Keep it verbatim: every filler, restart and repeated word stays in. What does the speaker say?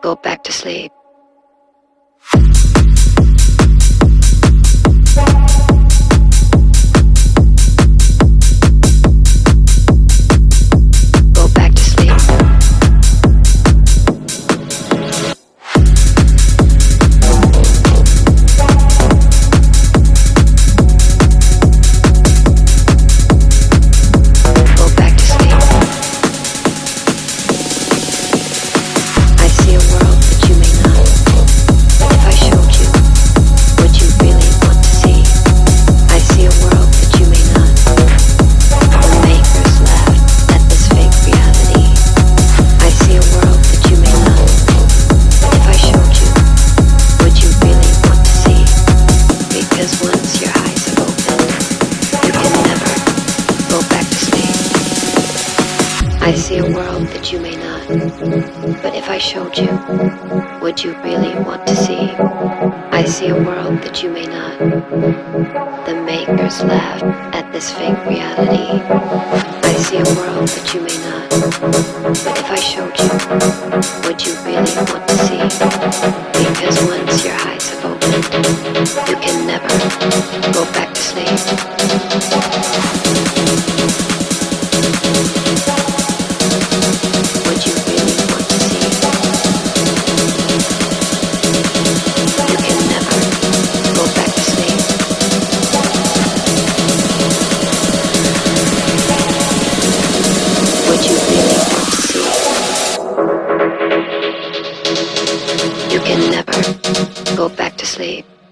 go back to sleep. Go back to sleep. I see a world that you may not. But if I showed you, would you really want to see? I see a world that you may not. The makers laugh at this fake reality. I see a world that you may not. But if I showed you, would you really want to see? Because once your eyes have opened, you can never go back to sleep. Would you really want to see? You can never go back to sleep. Would you really want to see? You can never go back to sleep.